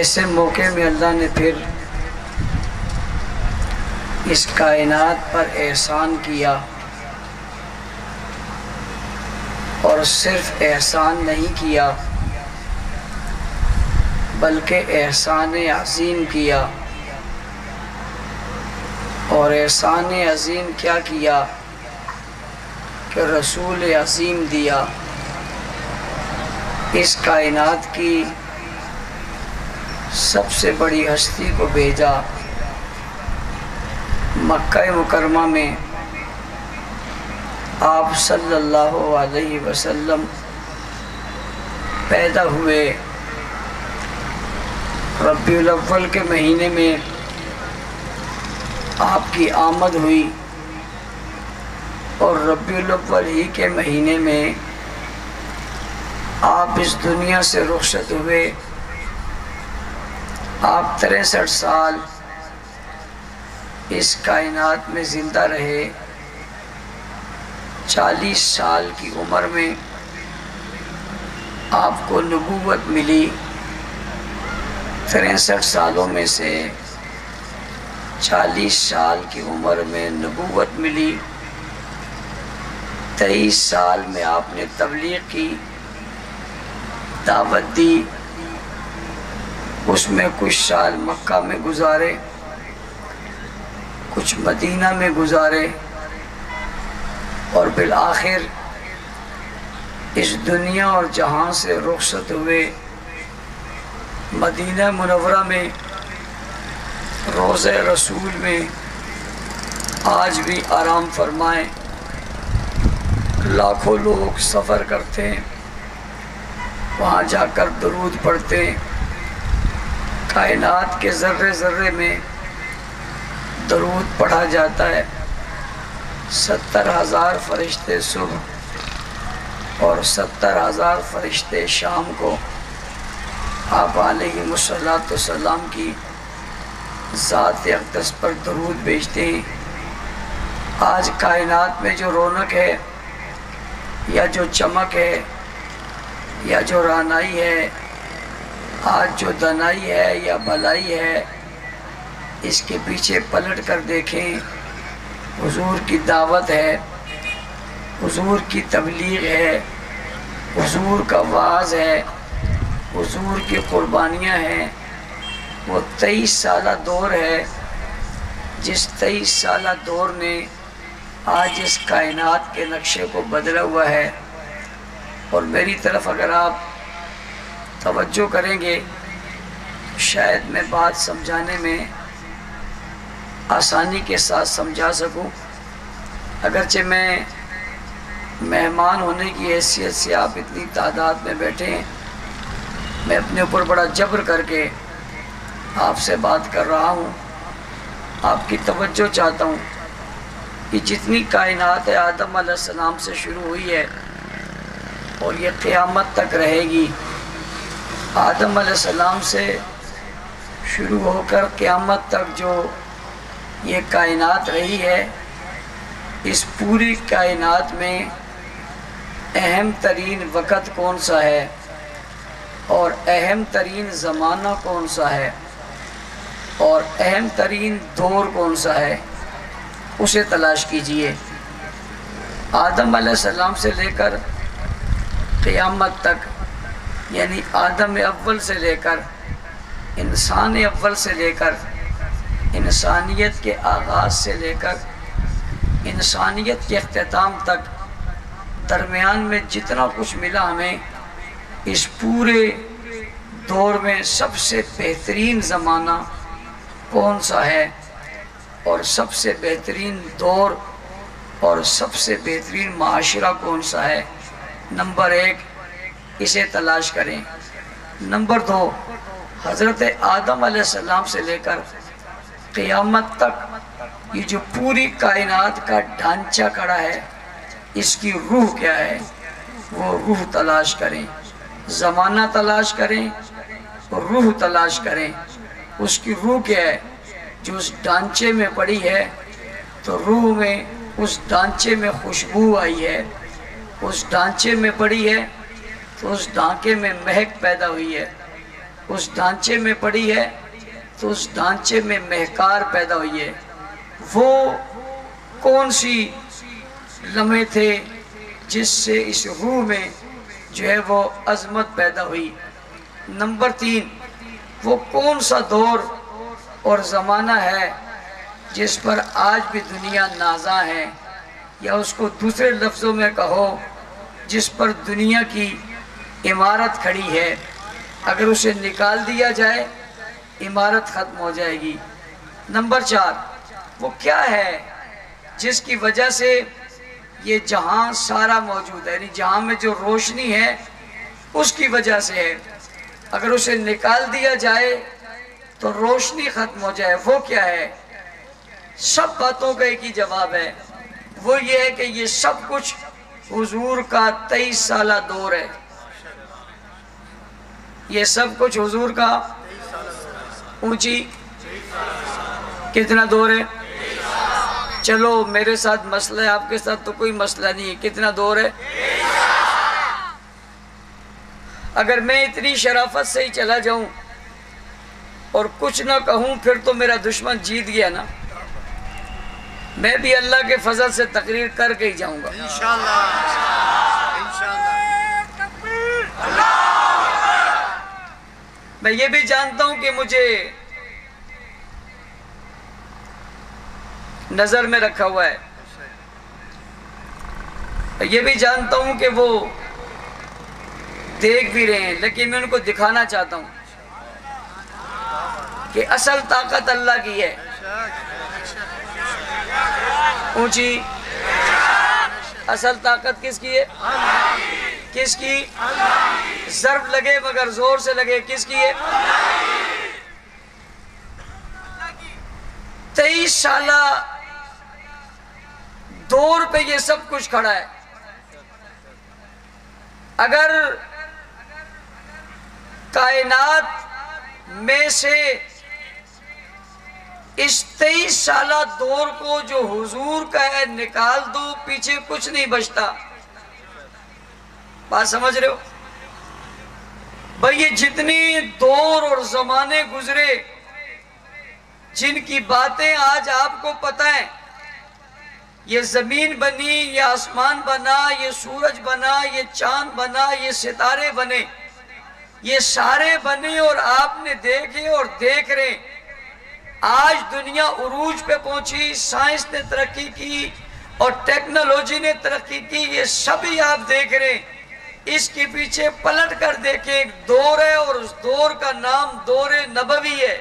ایسے موقع میں اللہ نے پھر اس کائنات پر احسان کیا، اور صرف احسان نہیں کیا بلکہ احسان عظیم کیا۔ اور احسان عظیم کیا کیا کہ رسول عظیم دیا، اس کائنات کی سب سے بڑی ہستی کو بھیجا۔ مکہ مکرمہ میں آپ صلی اللہ علیہ وسلم پیدا ہوئے، ربیع الاول کے مہینے میں آپ کی آمد ہوئی، اور ربیع الاول ہی کے مہینے میں آپ اس دنیا سے رخصت ہوئے۔ آپ 63 سال اس کائنات میں زندہ رہے۔ 40 سال کی عمر میں آپ کو نبوت ملی۔ 63 سالوں میں سے 40 سال کی عمر میں نبوت ملی۔ 23 سال میں آپ نے تبلیغ کی، دعوت دی، اس میں کچھ سال مکہ میں گزارے، کچھ مدینہ میں گزارے، اور بالآخر اس دنیا اور جہاں سے رخصت ہوئے۔ مدینہ منورہ میں روضہ رسول میں آج بھی آرام فرمائیں، لاکھوں لوگ سفر کرتے ہیں، وہاں جا کر درود پڑھتے ہیں۔ کائنات کے ذرے ذرے میں درود پڑھا جاتا ہے۔ 70,000 فرشتے صبح اور 70,000 فرشتے شام کو آپ علیہ السلام کی ذات اقدس پر درود بھیجتے ہیں۔ آج کائنات میں جو رونق ہے، یا جو چمک ہے، یا جو رانائی ہے، آج جو دنائی ہے یا بھلائی ہے، اس کے پیچھے پلٹ کر دیکھیں، حضور کی دعوت ہے، حضور کی تبلیغ ہے، حضور کا وعظ ہے، حضور کی قربانیاں ہیں۔ وہ 23 سالہ دور ہے، جس 23 سالہ دور نے آج اس کائنات کے نقشے کو بدلا ہوا ہے۔ اور میری طرف اگر آپ توجہ کریں گے، شاید میں بات سمجھانے میں آسانی کے ساتھ سمجھا سکوں۔ اگرچہ میں مہمان ہونے کی حیثیت سے آپ اتنی تعداد میں بیٹھے ہیں، میں اپنے اوپر بڑا جبر کر کے آپ سے بات کر رہا ہوں۔ آپ کی توجہ چاہتا ہوں کہ جتنی کائنات ہے آدم علیہ السلام سے شروع ہوئی ہے اور یہ قیامت تک رہے گی۔ آدم علیہ السلام سے شروع ہو کر قیامت تک جو یہ کائنات رہی ہے، اس پوری کائنات میں اہم ترین وقت کون سا ہے اور اہم ترین زمانہ کون سا ہے اور اہم ترین دور کون سا ہے، اسے تلاش کیجئے۔ آدم علیہ السلام سے لے کر قیامت تک، یعنی آدم اول سے لے کر انسان اول سے لے کر انسانیت کے آغاز سے لے کر انسانیت کے اختتام تک، درمیان میں جتنا کچھ ملا ہمیں، اس پورے دور میں سب سے بہترین زمانہ کون سا ہے اور سب سے بہترین دور اور سب سے بہترین معاشرہ کون سا ہے، نمبر 1 اسے تلاش کریں۔ نمبر 2، حضرت آدم علیہ السلام سے لے کر قیامت تک یہ جو پوری کائنات کا ڈھانچہ کھڑا ہے، اس کی روح کیا ہے، وہ روح تلاش کریں۔ زمانہ تلاش کریں اور روح تلاش کریں۔ اس کی روح کیا ہے جو اس ڈھانچے میں پڑی ہے، تو روح میں اس ڈھانچے میں خوشبو آئی ہے، اس ڈھانچے میں پڑی ہے تو اس ڈھانچے میں مہک پیدا ہوئی ہے۔ اس ڈھانچے میں پڑی ہے تو اس ڈھانچے میں مہکار پیدا ہوئی ہے۔ وہ کون سی لمحے تھے جس سے اس روح میں جو ہے وہ عظمت پیدا ہوئی؟ نمبر 3، وہ کون سا دور اور زمانہ ہے جس پر آج بھی دنیا نازاں ہے، یا اس کو دوسرے لفظوں میں کہو جس پر دنیا کی عمارت کھڑی ہے، اگر اسے نکال دیا جائے عمارت ختم ہو جائے گی۔ نمبر 4، وہ کیا ہے جس کی وجہ سے یہ جہاں سارا موجود ہے، یعنی جہاں میں جو روشنی ہے اس کی وجہ سے ہے، اگر اسے نکال دیا جائے تو روشنی ختم ہو جائے، وہ کیا ہے؟ سب باتوں کا ایک ہی جواب ہے، وہ یہ ہے کہ یہ سب کچھ حضور کا 23 سالہ دور ہے۔ یہ سب کچھ حضور کا اونچی کتنا دور ہے؟ چلو میرے ساتھ مسئلہ ہے، آپ کے ساتھ تو کوئی مسئلہ نہیں ہے، کتنا دور ہے؟ اگر میں اتنی شرافت سے ہی چلا جاؤں اور کچھ نہ کہوں پھر تو میرا دشمن جیت گیا نا، میں بھی اللہ کے فضل سے تقریر کر کے ہی جاؤں گا انشاءاللہ۔ میں یہ بھی جانتا ہوں کہ مجھے نظر میں رکھا ہوا ہے، یہ بھی جانتا ہوں کہ وہ دیکھ بھی رہے ہیں، لیکن میں ان کو دکھانا چاہتا ہوں کہ اصل طاقت اللہ کی ہے۔ اونچی اصل طاقت کس کی ہے؟ کس کی؟ ضرب لگے مگر زور سے لگے، کس کی ہے؟ 23 سالہ دور پہ یہ سب کچھ کھڑا ہے۔ اگر کائنات میں سے اس 23 سالہ دور کو جو حضور کا ہے نکال دو، پیچھے کچھ نہیں بچتا۔ بات سمجھ رہے ہو؟ بھئی یہ جتنی دور اور زمانے گزرے، جن کی باتیں آج آپ کو پتہ ہیں، یہ زمین بنی، یہ آسمان بنا، یہ سورج بنا، یہ چاند بنا، یہ ستارے بنے، یہ سارے بنے اور آپ نے دیکھے اور دیکھ رہے۔ آج دنیا عروج پہ پہنچی، سائنس نے ترقی کی اور ٹیکنالوجی نے ترقی کی، یہ سبھی آپ دیکھ رہے ہیں۔ اس کے پیچھے پلٹ کر دیکھیں، ایک دور ہے اور اس دور کا نام دور نبوی ہے۔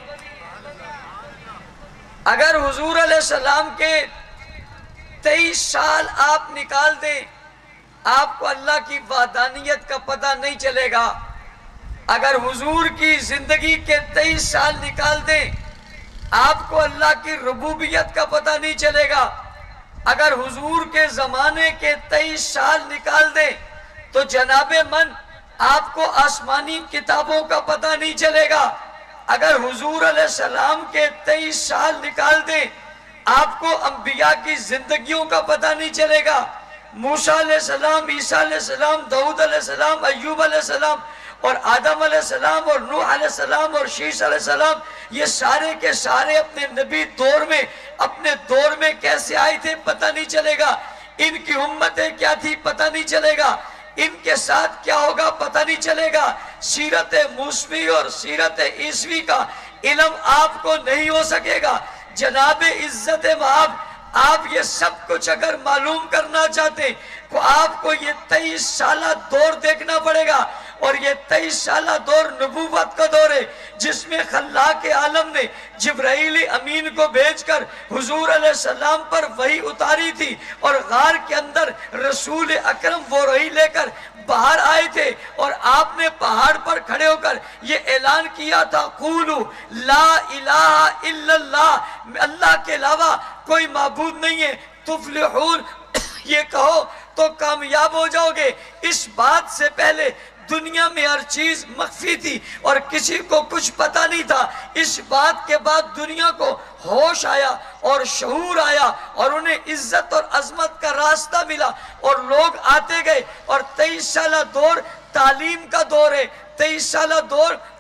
اگر حضور علیہ السلام کے 23 سال آپ نکال دیں، آپ کو اللہ کی وحدانیت کا پتہ نہیں چلے گا۔ اگر حضور کی زندگی کے 23 سال نکال دیں، آپ کو اللہ کی ربوبیت کا پتہ نہیں چلے گا۔ اگر حضور کے زمانے کے 23 سال نکال دیں تو جناب من آپ کو آسمانی کتابوں کا پتہ نہیں چلے گا۔ اگر حضور علیہ السلام کے 23 سال نکال دیں، آپ کو انبیاء کی زندگیوں کا پتہ نہیں چلے گا۔ موسیٰ علیہ السلام، عیسیٰ علیہ السلام، داؤد علیہ السلام، ایوب علیہ السلام اور آدم علیہ السلام اور نوح علیہ السلام اور شیش علیہ السلام، یہ سارے کے سارے اپنے نبی دور میں، اپنے دور میں کیسے آئے تھے پتہ نہیں چلے گا۔ ان کی امتیں کیا تھی پتہ نہیں چلے گا۔ ان کے ساتھ کیا ہوگا پتہ نہیں چلے گا۔ سیرت موسوی اور سیرت عیسوی کا علم آپ کو نہیں ہو سکے گا۔ جناب عزت مآب، آپ یہ سب کچھ اگر معلوم کرنا چاہتے ہیں تو آپ کو یہ 23 سالہ دور دیکھنا پڑے گا، اور یہ 23 سالہ دور نبوت کا دور ہے، جس میں خلاق عالم نے جبرائیل امین کو بھیج کر حضور علیہ السلام پر وحی اتاری تھی، اور غار کے اندر رسول اکرم وہ وحی لے کر باہر آئے تھے، اور آپ نے پہاڑ پر کھڑے ہو کر یہ اعلان کیا تھا، قولوا لا الہ الا اللہ، اللہ کے علاوہ کوئی معبود نہیں ہے، تفلحون، یہ کہو تو کامیاب ہو جاؤ گے۔ اس بات سے پہلے دنیا میں ہر چیز مخفی تھی اور کسی کو کچھ پتہ نہیں تھا۔ اس بات کے بعد دنیا کو ہوش آیا اور شعور آیا اور انہیں عزت اور عظمت کا راستہ ملا، اور لوگ آتے گئے، اور 23 سالہ دور تعلیم کا دور ہے، 23 سالہ دور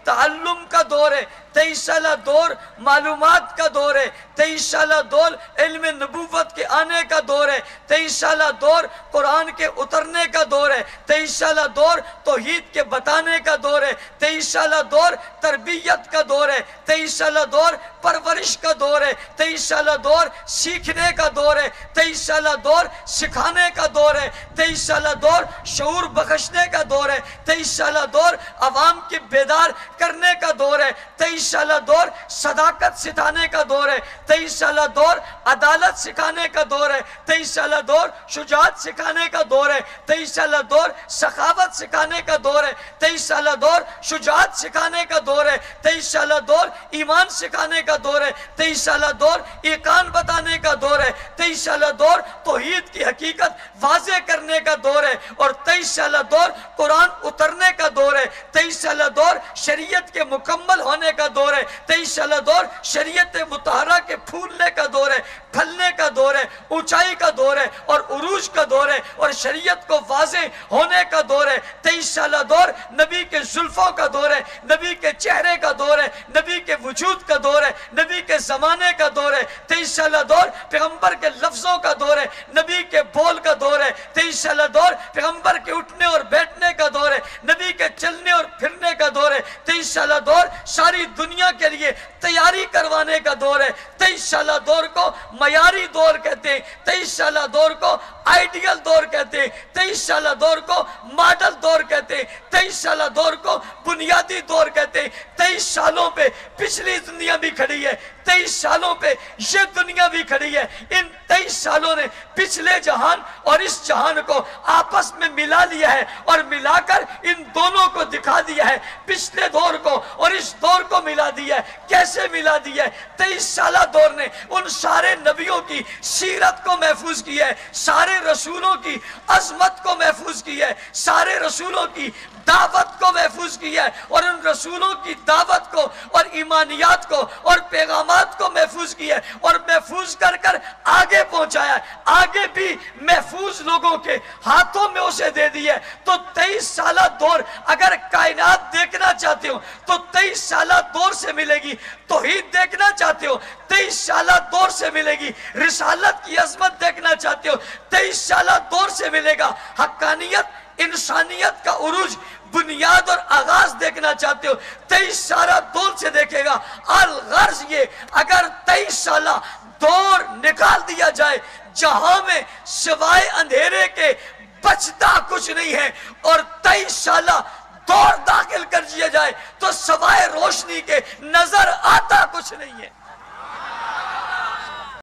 تعلم کا دور ہے، 23 سالہ دور معلومات کا دور ہے، 23 سالہ دور علم نبوت کے آنے کا دور ہے، 23 سالہ دور قرآن کے اترنے کا دور ہے، 23 سالہ دور توحید کے بتانے کا دور ہے، 23 سالہ دور تربیت کا دور ہے، 23 سالہ دور پرورش کا دور ہے، 23 سالہ دور سیکھنے کا دور ہے، 23 سالہ دور سکھانے کا دور ہے، 23 سالہ دور شعور بخشنے کا دور ہے، 23 سالہ دور عوام کی بیدار کرنے کا دور ہے، 23 سالہ دور صداقت سکھانے کا دور ہے، 23 سالہ دور عدالت سکھانے کا دور ہے، 23 سالہ دور شجاعت سکھانے کا دور ہے، 23 سالہ دور سخاوت سکھانے کا دور ہے، 23 سالہ دور شجاعت سکھانے کا دور ہے، 23 سالہ دور ایمان سکھانے کا دور ہے، 23 سالہ دور ایقان بتانے کا دور ہے، 23 سالہ دور توحید کی حقیقت واضح کرنے کا دور ہے، اور 23 سالہ دور قرآن اترنے کا دور ہے، 23 سالہ دور شریعت کے مکمل ہونے کا دور ہے، 23 سالہ دور شریعت مطہرہ کے پھولنے کا دور ہے، پھلنے کا دور ہے، اونچائی کا دور ہے اور عروج کا دور ہے، اور شریعت کو واضح ہونے کا دور ہے، 23 سالہ دور نبی کے زلفوں کا دور ہے، نبی کے چہرے کا دور ہے، نبی کے وجود کا دور ہے، نبی کے زمانے کا دور ہے، 23 سالہ دور پیغمبر کے لفظوں کا دور ہے، نبی کے بول کا دور ہے، 23 سالہ دور پیغمبر کے اٹھنے اور بیٹھنے کا دور ہے، نبی کے چلنے اور پھرنے کا دور ہے، 23 سالہ دور ساری دنیا کے لیے تیاری کروانے کا دور ہے، 23 سالہ دور کو معیاری دور کہتے ہیں، 23 سالہ دور کو آئیڈیل دور کہتے ہیں، 23 سالہ دور کو ماڈل دور کہتے ہیں، 23 سالہ دور کو بنیادی دور کہتے ہیں، 23 سالوں پہ پچھلی دنیا بھی کھڑی ہے، 23 سالوں پہ یہ دنیا بھی کھڑی ہے، ان 23 سالوں نے پچھلے جہان اور اس جہان کو آپس میں ملا لیا ہے، اور ملا کر ان دونوں کو دکھا دیا ہے، پچھلے دور کو اور اس دور کو ملا دیا ہے۔ کیسے ملا دیا ہے؟ 23 سالہ دور نے ان سارے نبیوں کی سیرت کو محفوظ کیا ہے، سارے رسولوں کی عظمت کو محفوظ کیا ہے، سارے رسولوں کی دعوت کو محفوظ کیا ہے، اور ان رسولوں کی دعوت کو اور ایمانیات کو اور پیغامات کو محفوظ کیا ہے، اور محفوظ کر کر آگے پہنچایا ہے، آگے بھی محفوظ لوگوں کے ہاتھوں میں اسے دے دیا ہے۔ تو 23 سالہ دور اگر کائنات دیکھنا چاہتے ہو تو 23 سالہ دور سے ملے گی، توحید دیکھنا چاہتے ہو 23 سالہ دور سے ملے گی، رسالت کی عظمت دیکھنا چاہتے ہو 23 سالہ دور سے ملے گا، حقانیت انسانیت کا عروج بنیاد اور آغاز دیکھنا چاہتے ہو 23 سالہ دور سے دیکھے گا۔ الغرض یہ اگر 23 سالہ دور نکال دیا جائے جہاں میں سوائے اندھیرے کے بچتا کچھ نہیں ہے، اور 23 سالہ دور داخل کر دیا جائے تو سوائے روشنی کے نظر آتا کچھ نہیں ہے۔